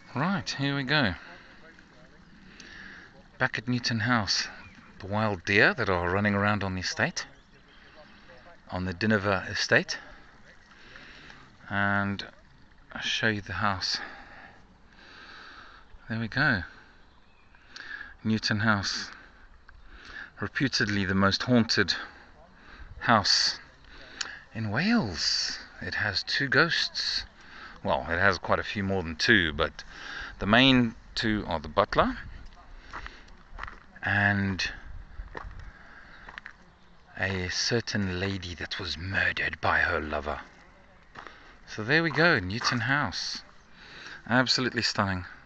Right, here we go. Back at Newton House. The wild deer that are running around on the estate. On the Dinefwr estate. And I'll show you the house. There we go. Newton House. Reputedly the most haunted house in Wales. It has 2 ghosts. Well, it has quite a few more than 2, but the main 2 are the butler and a certain lady that was murdered by her lover. So there we go, Newton House. Absolutely stunning.